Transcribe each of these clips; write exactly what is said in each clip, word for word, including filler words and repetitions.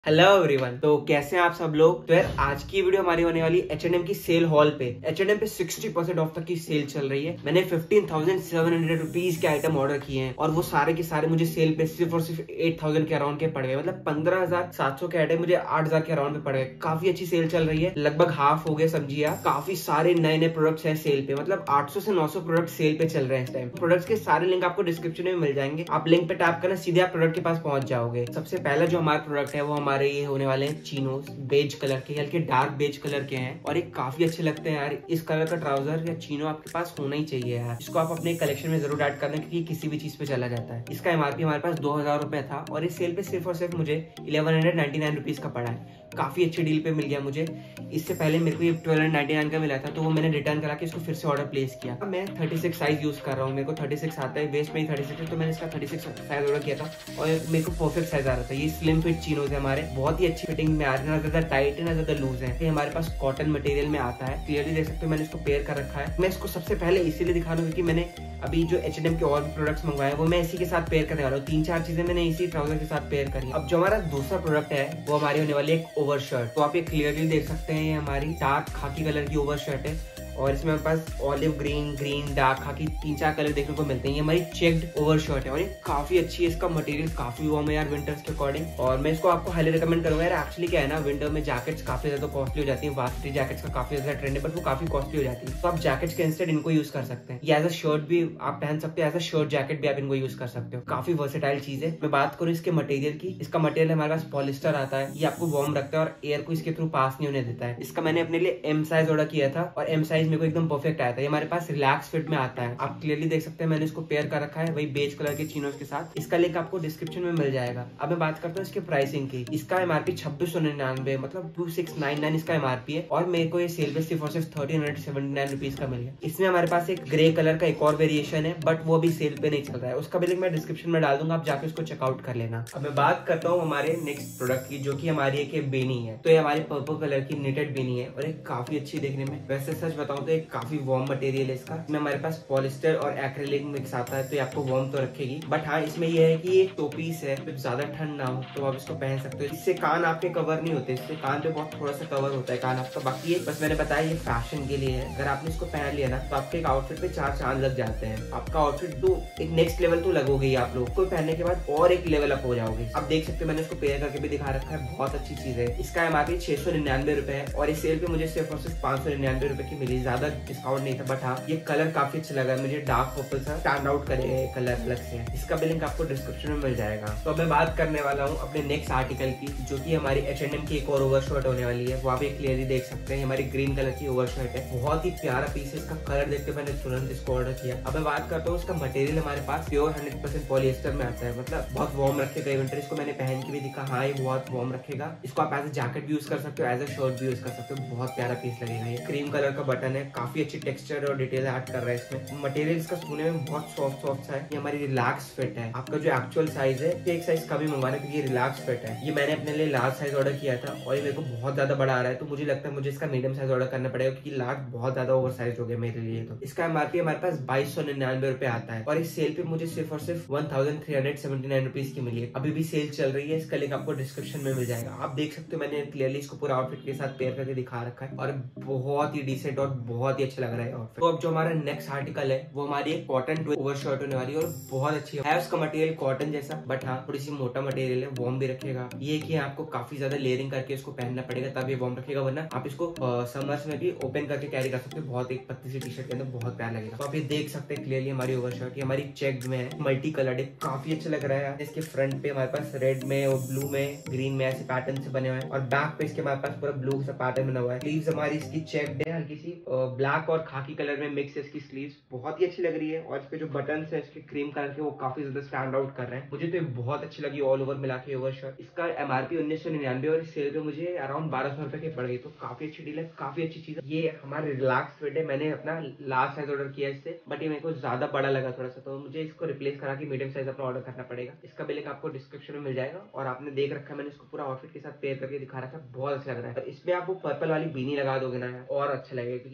Hello everyone. तो कैसे हैं आप सब लोग। तो यार आज की वीडियो हमारी होने वाली एच एंड एम की सेल हॉल पे। एच एंड एम पे सिक्सटी परसेंट ऑफ तक की सेल चल रही है। मैंने fifteen thousand seven hundred rupees के आइटम ऑर्डर किए हैं और वो सारे के सारे मुझे सेल पे सिर्फ और सिर्फ एट थाउजेंड के अराउंड के पड़ गए। मतलब पंद्रह हजार सात सौ के आइटम मुझे आठ हजार के अराउंड में पड़ गए। काफी अच्छी सेल चल रही है, लगभग हाफ हो गए समझिए आप। काफी सारे नए नए प्रोडक्ट्स हैं सेल पे, मतलब आठ सौ से नौ सौ प्रोडक्ट सेल पे चल रहे हैं इस टाइम। प्रोडक्ट्स के सारे लिंक आपको डिस्क्रिप्शन में मिल जाएंगे। आप लिंक पे टैप करना, सीधे आप प्रोडक्ट के पास पहुंच जाओगे। सबसे पहला जो हमारा प्रोडक्ट है वो हमारे ये होने वाले चीनोस बेज कलर के, हल्के डार्क बेज कलर के हैं और ये काफी अच्छे लगते हैं यार। इस कलर का ट्राउजर या चीनो आपके पास होना ही चाहिए यार। इसको आप अपने कलेक्शन में जरूर ऐड करना क्योंकि किसी भी चीज पे चला जाता है। इसका एमआरपी हमारे पास दो हजार रुपए था और इस सेल पे सिर्फ और सिर्फ मुझे eleven hundred ninety nine rupees का पड़ा है। काफी अच्छी डील पे मिल गया मुझे। इससे पहले मेरे को ये ट्वेल्व हंड्रेड नाइन्टी नाइन का मिला था तो वो मैंने रिटर्न करा के इसको फिर से ऑर्डर प्लेस किया। अब मैं थर्टी सिक्स साइज यूज कर रहा हूँ, मेरे को थर्टी सिक्स आता है, वेस्ट में ही थर्टी सिक्स है तो मैंने इसका थर्टी सिक्स साइज ऑर्डर किया था और मेरे को परफेक्ट साइज आ रहा था। ये स्लिम फिट चीनोज है हमारे, बहुत ही अच्छी फिटिंग में आ रहे हैं, ना ज्यादा टाइट है ना ज्यादा लूज है। ये हमारे पास कॉटन मटेरियल में आता है, क्लियरली देख सकते हो। मैंने इसको पेयर कर रखा है। मैं इसको सबसे पहले इसीलिए दिखा रहा हूँ क्योंकि मैंने अभी जो एच एंड एम के और भी प्रोडक्ट्स मंगवाए वो मैं इसी के साथ पेयर करने वाला हूँ। तीन चार चीजें मैंने इसी ट्राउजर के साथ पेयर करी। अब जो हमारा दूसरा प्रोडक्ट है वो हमारी होने वाली एक ओवर शर्ट। तो आप ये क्लियरली देख सकते हैं, ये हमारी डार्क खाकी कलर की ओवर शर्ट है और इसमें हमारे पास ऑलिव ग्रीन, ग्रीन, डार्क खाकी तीन चार कलर देखने को मिलते हैं। ये हमारी चेक्ड ओवर शर्ट है और ये काफी अच्छी है। इसका मटेरियल काफी वार्म है यार विंटर्स के अकॉर्डिंग और मैं इसको आपको हाईली रिकमेंड करूंगा यार। एक्चुअली क्या है ना, विंटर में जैकेट्स काफी ज्यादा कॉस्टली हो जाती है। वास्टी जैकेट्स का काफी ज्यादा ट्रेंड है बट वो काफी कॉस्टली हो जाती है। तो आप जैकेट्स के इंस्टेड इनको यूज कर सकते हैं। ये एज अ शर्ट भी आप पहन सकते हो, एज अ शर्ट जैकेट भी आप इनको यूज कर सकते हो। काफी वर्सेटाइल चीज है। मैं बात करूँ इसके मटेरियल की, इसका मटेरियल हमारे पास पॉलिस्टर आता है। ये आपको वार्म रखता है और एयर को इसके थ्रू पास नहीं होने देता है। इसका मैंने अपने लिए एम साइज ऑर्डर किया था और एम साइज मेरे को एकदम परफेक्ट आया था। ये हमारे पास रिलैक्स फिट में आता है, आप क्लियरली देख सकते हैं। मैंने इसको पेयर कर रखा है वही बेज कलर के चीनोस के साथ। इसका लिंक आपको डिस्क्रिप्शन में मिल जाएगा। अब मैं बात करता हूँ इसके प्राइसिंग की। इसका एमआरपी छब्बीस सौ निन्यानवे मतलब टू सिक्स नाइन नाइन इसका एमआरपी है और मेरे को ये सेल पे सिर्फ और सिर्फ thirteen hundred seventy nine rupees का मिल गया। इसमें हमारे पास एक ग्रे कलर का एक और वेरिएशन है बट वो अभी सेल पे नहीं चल रहा है। उसका भी लिंक मैं डिस्क्रिप्शन में डाल दूंगा, आप जाके उसको चेकआउट कर लेना। अब मैं बात करता हूँ हमारे नेक्स्ट प्रोडक्ट की जो की हमारी एक बेनी है। तो ये हमारी पर्पल कलर की निटेड बेनी है और एक काफी अच्छी देखने में। वैसे सच बताऊं तो एक काफी वार्म मटेरियल है इसका। इसमें हमारे पास पॉलिस्टर और एक्रेलिक मिक्स आता है तो ये आपको वार्म तो रखेगी बट हाँ इसमें ये है कि ये टोपीस है तो ज्यादा ठंड ना हो तो आप इसको पहन सकते हो। इससे कान आपके कवर नहीं होते, इससे कान पे बहुत थोड़ा सा कवर होता है कान आपका। बाकी ये बस मैंने बताया ये फैशन के लिए है। अगर आपने इसको पहन लिया ना तो आपके एक आउटफिट पे चार चांद लग जाते हैं। आपका आउटफिट तो एक नेक्स्ट लेवल तो लगोगे ही आप लोग को पहनने के बाद और एक लेवल अप हो जाओगे। आप देख सकते हो मैंने इसको पेयर करके भी दिखा रखा है, बहुत अच्छी चीज है। इसका एमआरपी छह सौ निन्यानवे रुपए है और इस सेल पे मुझे सिर्फ और सिर्फ पांच सौ निन्यानवे रुपए की मिली। ज्यादा डिस्काउंट नहीं था बट हाँ ये कलर काफी अच्छा लगा मुझे। डार्क पर्पल सा स्टैंड आउट करेगा कलर अलग से। इसका भी लिंक आपको डिस्क्रिप्शन में मिल जाएगा। तो अब मैं बात करने वाला हूँ अपने नेक्स्ट आर्टिकल की जो कि हमारी एच एंड एम की एक और ओवर शर्ट होने वाली है। वो आप क्लियरली देख सकते हैं, हमारी ग्रीन कलर की ओवर शर्ट है। बहुत ही प्यारा पीस है, इसका कलर देख के मैंने तुरंत इसको ऑर्डर किया। अब मैं बात करता हूँ इसका मटेरियल हमारे पास प्योर हंड्रेड परसेंट पॉलिएस्टर में आता है, मतलब बहुत वार्म रखेगा विंटर। इसको मैंने पहन के भी दिखा, हाँ ये बहुत वार्म रखेगा। इसको आप एज ए जैकेट भी यूज कर सकते हो, एज ए शर्ट भी यूज कर सकते हो। बहुत प्यारा पीस लगेगा। ये क्रीम कलर का बटन है, काफी अच्छी टेक्सचर और डिटेल ऐड कर रहा है इसमें। मटेरियल इसका सुनने में बहुत सॉफ्ट सॉफ्ट सा है। ये हमारी रिलैक्स फिट है। आपका जो एक्चुअल साइज है एक साइज कम ही मंगवाना क्योंकि ये रिलैक्स फिट है। ये मैंने अपने लिए लार्ज साइज ऑर्डर किया था और ये मेरे को बहुत ज्यादा बड़ा आ रहा है तो मुझे लगता है मुझे इसका मीडियम साइज ऑर्डर करना पड़ेगा क्योंकि लार्ज बहुत ज्यादा ओवर साइज हो गया मेरे लिए। तो इसका एमआरपी हमारे पास बाईस सौ निन्यानवे रुपए आता है और इस सेल पे मुझे सिर्फ और सिर्फ one thousand three hundred seventy nine rupees की मिली है। अभी भी सेल चल रही है, इसका लिंक आपको डिस्क्रिप्शन में मिल जाएगा। आप देख सकते हो मैंने क्लियरली इसको पूरा आउटफिट के साथ पेयर करके दिखा रखा है और बहुत ही डिसेंट और बहुत ही अच्छा लग रहा है आउटफिट। तो अब जो हमारा नेक्स्ट आर्टिकल है वो हमारी एक कॉटन ओवर शर्ट होने वाली है और बहुत अच्छी है। उसका मटेरियल कॉटन जैसा बट हाँ थोड़ी सी मोटा मटेरियल है, वार्म भी रखेगा। ये कि आपको काफी ज्यादा लेयरिंग करके इसको पहनना पड़ेगा तब ये वार्म रखेगा, वरना आप इसको समर्स में भी ओपन करके कैरी कर सकते हो। बहुत एक पतली सी टी शर्ट के अंदर बहुत प्यारा लगेगा। तो आप ये देख सकते हैं क्लियरली हमारी ओवर शर्ट, ये हमारी चेक में है, मल्टी कलर्ड है, काफी अच्छा लग रहा है। इसके फ्रंट पे हमारे पास रेड में और ब्लू में, ग्रीन में ऐसे पैटर्न से बने हुए हैं और बैक पे इसके हमारे पास पूरा ब्लू सा पैटर्न बना हुआ है। स्लीव्स हमारी इसकी चेक्ड है, हल्की सी ब्लैक और खाकी कलर में मिक्स है इसकी स्लीव्स, बहुत ही अच्छी लग रही है। और इसके जो बटन है इसके क्रीम कलर के वो काफी ज्यादा स्टैंड आउट कर रहे हैं। मुझे तो बहुत अच्छी लगी ऑल ओवर मिला के ओवर शर्ट। इसका एमआरपी उन्नीस सौ निन्यानवे और इस सेल पे मुझे अराउंड बारह सौ रुपए के पड़ गई। तो काफी अच्छी डील है, काफी अच्छी चीज है। ये हमारे रिलैक्स फिट है, मैंने अपना लार्ज साइज ऑर्डर किया इससे बट ये मेरे को ज्यादा बड़ा लगा थोड़ा सा तो मुझे इसको रिप्लेस करा के मीडियम साइज अपना ऑर्डर करना पड़ेगा। इसका भी लिंक आपको डिस्क्रिप्शन में मिल जाएगा और आपने देख रखा है मैंने इसको पूरा आउटफिट के साथ पेयर करके दिखा रखा है, बहुत अच्छा लग रहा है। इसमें आप वो पर्पल वाली बीनी लगा दोगे ना और अच्छा लगेगा क्योंकि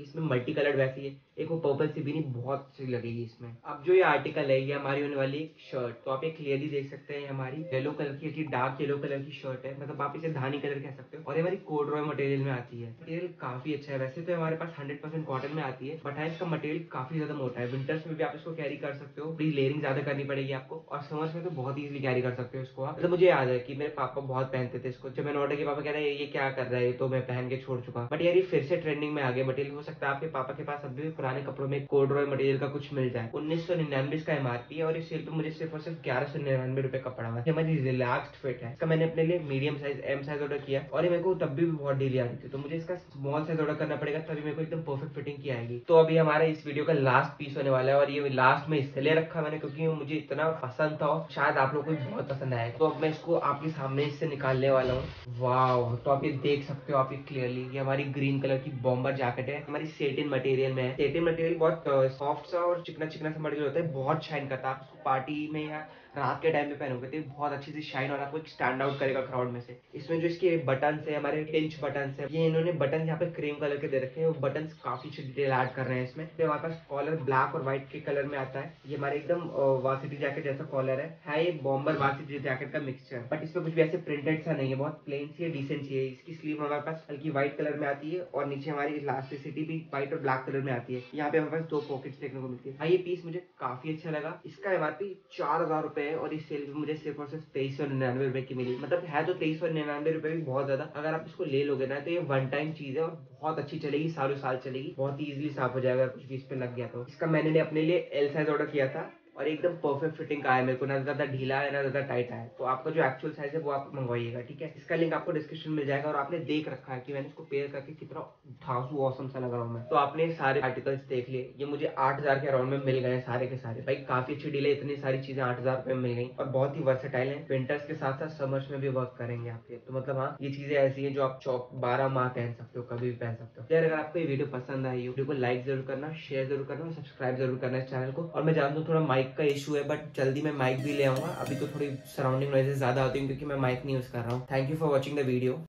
इसमें मल्टी कलर्ड वैसी है, एक वो पर्पल सी भी नहीं, बहुत अच्छी लगेगी इसमें। अब जो ये आर्टिकल है ये हमारी होने वाली एक शर्ट, तो आप ये क्लियरली देख सकते हैं हमारी येलो कलर की, डार्क येलो कलर की शर्ट है, मतलब आप इसे धानी कलर कह सकते हो, और ये हमारी कोडरॉय मटेरियल में आती है। मटेरियल काफी अच्छा है, वैसे तो हमारे पास हंड्रेड परसेंट कॉटन में आती है, बट है इसका मटेरियल काफी ज्यादा मोटा है। विंटर्स में भी आप इसको कैरी कर सकते हो, बड़ी लेयरिंग ज्यादा करनी पड़ेगी आपको, और समर्स में तो बहुत इजीली कैरी कर सकते हो इसको आप। मतलब मुझे याद है कि मेरे पापा बहुत पहनते थे इसको, जब मैंने ऑर्डर किया पापा कह रहे हैं ये क्या कर रहा है, तो मैं पहन के छोड़ चुका, बट यार ये फिर से ट्रेंडिंग में आ गया मटेरियल। हो सकता है आपके पापा के पास अभी भी पुराने कपड़ों में कोडरॉय मटेरियल का कुछ मिल जाए। उन्नीस सौ निन्यानवे का एमआरपी है, और इस सेल पे मुझे सिर्फ और सिर्फ ग्यारह सौ निन्यानवे रुपए का पड़ा हुआ है। हमारी रिलैक्स्ड फिट है, इसका मैंने अपने लिए medium size M size order किया, और ये मेरे को तब भी बहुत डेली आ रही थी, तो मुझे इसका स्मॉल साइज ऑर्डर करना पड़ेगा, तभी मेरे को एकदम परफेक्ट फिटिंग की आएगी। तो अभी हमारा इस वीडियो का लास्ट पीस होने वाला है, और ये लास्ट में इसलिए रखा मैंने क्योंकि मुझे इतना पसंद था, और शायद आप लोगों को भी बहुत पसंद आएगा। तो अब मैं इसको आपके सामने इससे निकालने वाला हूँ। वाह, तो आप ये देख सकते हो आप ये क्लियरली, ये हमारी ग्रीन कलर की बॉम्बर जैकेट है, हमारी सेटिन मटेरियल में है। सेटिन मटेरियल बहुत सॉफ्ट सा और चिकना चिकना सा मटेरियल होता है, बहुत शाइन करता है। आप इसको पार्टी में या रात के टाइम में पहनोगे तो बहुत अच्छी सी शाइन, और आपको एक स्टैंड आउट करेगा क्राउड में से। इसमें जो इसके बटन है, हमारे पिंच बटन है, ये इन्होंने बटन यहाँ पे क्रीम कलर के दे रखे हैं, वो बटन काफी अच्छी डिटेल ऐड कर रहे हैं इसमें। तो हमारे पास कॉलर ब्लैक और व्हाइट के कलर में आता है, ये हमारे एकदम वार्सिटी जैकेट जैसा कॉलर है है ये बॉम्बर वार्सिटी जैकेट का मिक्सचर, बट इसमें कुछ भी ऐसे प्रिंटेड सा नहीं है, बहुत प्लेन सी है, डिसेंट सी है। इसकी स्लीव हमारे पास हल्की व्हाइट कलर में आती है, और नीचे हमारी इलास्टिसिटी भी व्हाइट और ब्लैक कलर में आती है। यहाँ पे हमारे पास दो पॉकेट्स देखने को मिलती है। हाँ, ये पीस मुझे काफी अच्छा लगा। इसका एमआरपी चार हजार रुपए है, और इस सेल में मुझे सिर्फ और सिर्फ तेईस सौ निन्यानवे रुपए की मिली। मतलब है तो तेईस सौ निन्यानवे रुपए भी बहुत ज्यादा, अगर आप इसको ले लोगे ना तो ये वन टाइम चीज है, और बहुत अच्छी चलेगी, सालों साल चलेगी, बहुत ही इजीली साफ हो जाएगा कुछ भी इस पे लग गया तो। इसका मैंने अपने लिए एल साइज ऑर्डर किया था, और एकदम परफेक्ट फिटिंग का है मेरे को, ना ज्यादा ढीला है ना ज्यादा टाइट है। तो आपका जो एक्चुअल साइज है वो आप मंगवाइएगा, ठीक है। इसका लिंक आपको डिस्क्रिप्शन मिल जाएगा, और आपने देख रखा है कि मैंने इसको पेयर करके कितना धांसू ऑसम सा लग रहा हूँ मैं। तो आपने सारे आर्टिकल्स देख लिए, ये मुझे आठ हजार के अराउंड में मिल गए सारे के सारे। भाई काफी अच्छी डील है, इतनी सारी चीजें आठ हजार रुपए में मिल गई, और बहुत ही वर्सेटाइल है। विंटर्स के साथ साथ समर्स में भी वर्क करेंगे आपके। तो मतलब हाँ, ये चीजें ऐसी है जो आप चौक बारह माह पहन सकते हो, कभी भी पहन सकते हो। यार अगर आपको ये वीडियो पसंद आई, वीडियो को लाइक जरूर करना, शेयर जरूर करना, और सब्सक्राइब जरूर करना इस चैनल को। और मैं जानता हूँ थोड़ा माइक का इशू है, बट जल्दी मैं माइक भी ले आऊंगा। अभी तो थोड़ी सराउंडिंग नॉइजेस ज्यादा होती है क्योंकि मैं माइक नहीं यूज कर रहा हूँ। Thank you for watching the video.